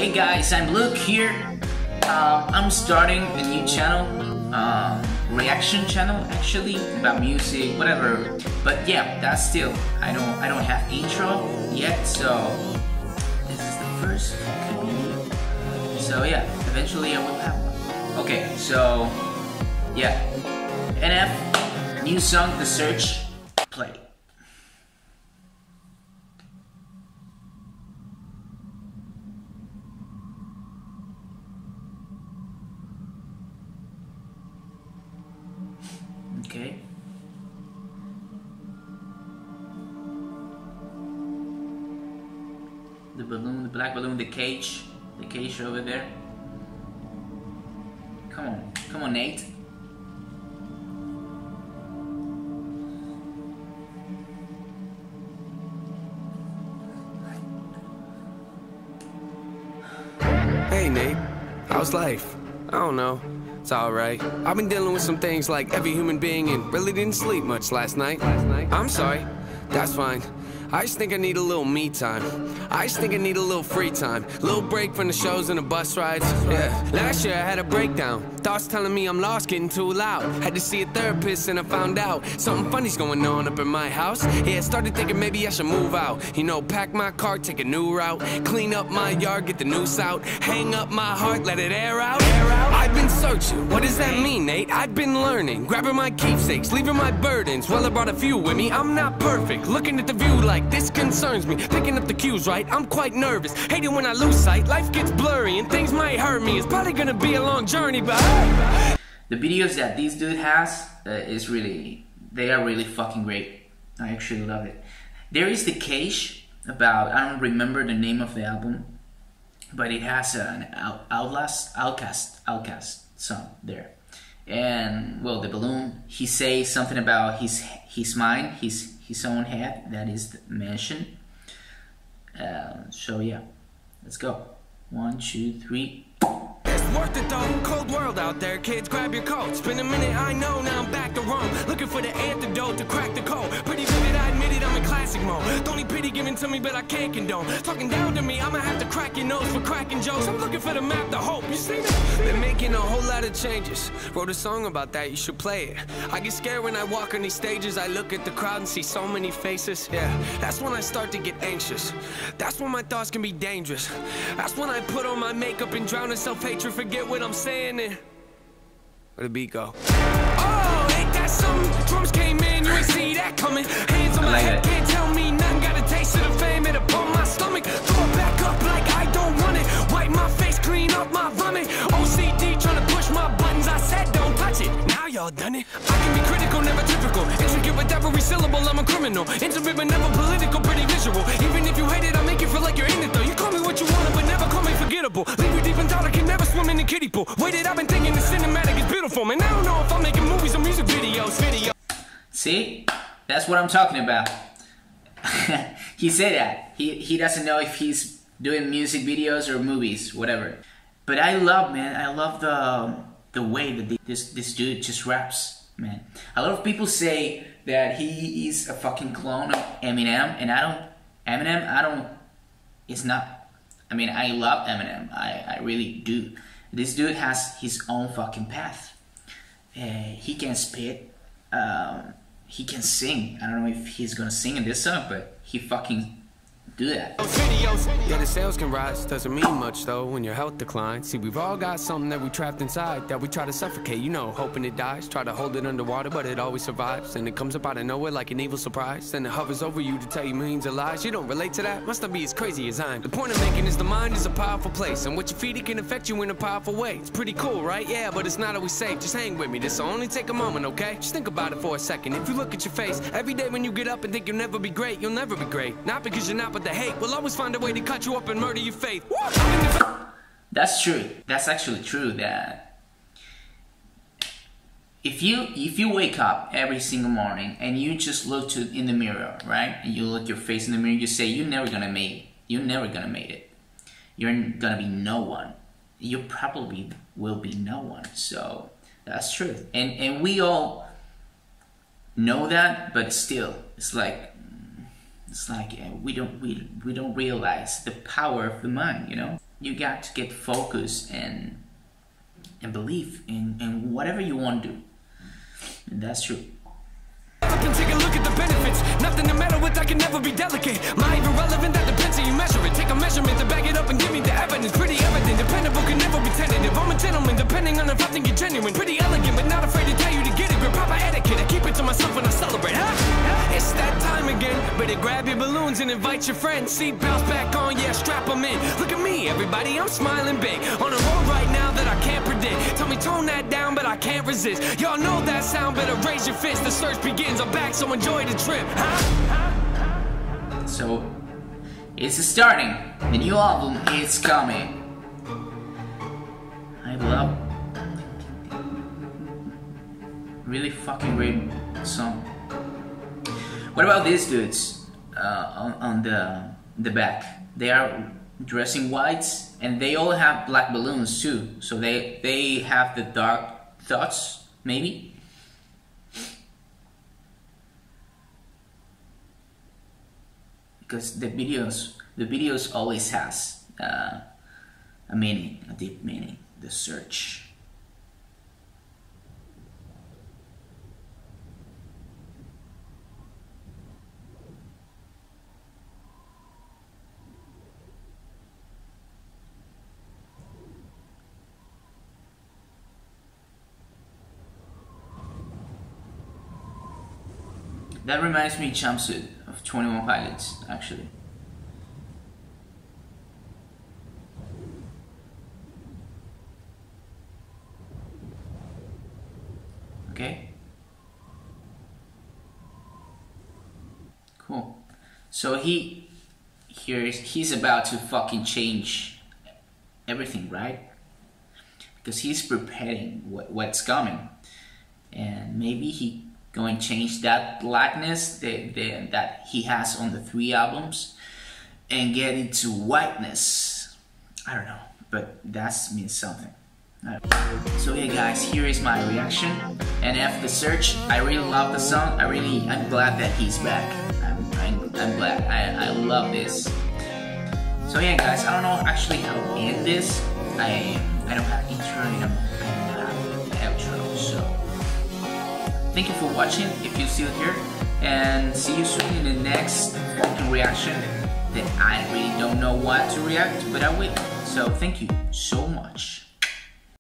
Hey guys, I'm Luke here. I'm starting a new channel, reaction channel actually, about music, whatever. But yeah, that's still I don't have intro yet, so this is the first video. So yeah, eventually I will have one. Okay, so yeah, NF, new song, The Search, play. Okay. The balloon, the black balloon, the cage over there. Come on, Nate. Hey Nate, how's life? I don't know. It's alright. I've been dealing with some things like every human being and really didn't sleep much last night. I'm sorry. That's fine. I just think I need a little me time. I just think I need a little free time. Little break from the shows and the bus rides. Yeah. Last year I had a breakdown. Thoughts telling me I'm lost, getting too loud. Had to see a therapist and I found out something funny's going on up in my house. Yeah, started thinking maybe I should move out. You know, pack my car, take a new route. Clean up my yard, get the noose out. Hang up my heart, let it air out. I've been searching. What does that mean, Nate? I've been learning. Grabbing my keepsakes, leaving my burdens. Well, I brought a few with me. I'm not perfect. Looking at the view like this concerns me. Picking up the cues right, I'm quite nervous. Hate it when I lose sight, life gets blurry and things might hurt me. It's probably gonna be a long journey, but the videos that this dude has they are really fucking great. I actually love it. There is the Cage about, I don't remember the name of the album, but it has an Outcast song there. And well, the balloon, he says something about his mind, his own head, that is mentioned. So yeah, let's go. 1, 2, 3. it's worth it though. Cold world out there, kids, grab your coats. Been a minute, I know, now I'm back to Rome. Looking for the antidote to crack the code. Pretty vivid, I admit it, I'm in classic mode. Don't need pity given to me, but I can't condone. Talking down to me, I'ma have to crack your nose for cracking jokes. I'm looking for the map to hope, you see me? Been making a whole lot of changes. Wrote a song about that, you should play it. I get scared when I walk on these stages. I look at the crowd and see so many faces. Yeah, that's when I start to get anxious. That's when my thoughts can be dangerous. That's when I put on my makeup and drown in self-hatred. Forget what I'm saying and where'd the beat go? Oh, ain't that something? Drums came in, you ain't see that coming. Hands on my head, can't tell me nothing. Got a taste of the fame, it upon my stomach. Throw it back up like I don't want it. Wipe my face, clean up my vomit. OCD trying to push my buttons. I said don't touch it. Now y'all done it. I can be critical, never typical. Intricate with every syllable, I'm a criminal. Intimate but never political, pretty visual. Even if you hate it, I'll make you feel like you're in it though. You call me what you want, but never call me forgettable. Leave you deep in thought, I can never swim in the kiddie pool. Waited, I've been thinking the cinematic is beautiful, man. I don't know if I'm making movies or music videos. See? That's what I'm talking about. He said that. He doesn't know if he's doing music videos or movies, whatever. But I love the way that this dude just raps, man. A lot of people say that he is a fucking clone of Eminem, and it's not. I mean, I love Eminem, I really do. This dude has his own fucking path. He can spit, he can sing. I don't know if he's gonna sing in this song, but he fucking do that. Yeah, the sales can rise, doesn't mean much though when your health declines. See, we've all got something that we trapped inside that we try to suffocate, you know, hoping it dies. Try to hold it underwater, but it always survives. And it comes up out of nowhere like an evil surprise. Then it hovers over you to tell you millions of lies. You don't relate to that? Must not be as crazy as I'm. The point I'm making is the mind is a powerful place, and what you feed it can affect you in a powerful way. It's pretty cool, right? Yeah, but it's not always safe. Just hang with me, this'll only take a moment, okay? Just think about it for a second. If you look at your face every day when you get up and think you'll never be great, you'll never be great. Not because you're not, but the hate will always find a way to cut you up and murder your faith. That's true. That's actually true. That if you wake up every single morning and you just look in the mirror, right? And you look your face in the mirror, you say you're never gonna make it. You're never gonna make it. You're gonna be no one. You probably will be no one. So that's true. And we all know that, but still, it's like we don't realize the power of the mind, you know. you got to get focused and believe in whatever you want to do. And that's true. And take a look at the benefits. Nothing to meddle with, I can never be delicate. My even relevant, that depends how you measure it. Take a measurement to back it up and give me the evidence. Pretty evident, dependable, can never be tentative. I'm a gentleman, depending on if I think you're genuine. Pretty elegant, but not afraid to tell you to get it. Grip proper etiquette, I keep it to myself when I celebrate. It's that time again. Better grab your balloons and invite your friends. Seat belts back on, yeah, strap them in. Look at me, everybody, I'm smiling big. On a road right now that I can't predict. Tell me tone that down, but I can't resist. Y'all know that sound, better raise your fist. The search begins, I'm back, so enjoy the trip. So, it's starting. The new album is coming. I love really fucking great song. What about these dudes on the back? They are dressing whites and they all have black balloons too. So they have the dark thoughts, maybe. Because the videos always has a meaning, a deep meaning, the search. That reminds me of Jumpsuit of 21 Pilots, actually. Okay? Cool. So he's about to fucking change everything, right? Because he's preparing what's coming. And maybe he going to change that blackness that he has on the 3 albums and get into whiteness. I don't know, but that means something. So yeah guys, here is my reaction. And after the search, I really love the song. I'm glad that he's back. I'm glad. I love this. So yeah guys, I don't know actually how to end this. I don't have intro, I don't have outro, so thank you for watching if you're still here, and see you soon in the next fucking reaction that I really don't know what to react, but I will. So thank you so much.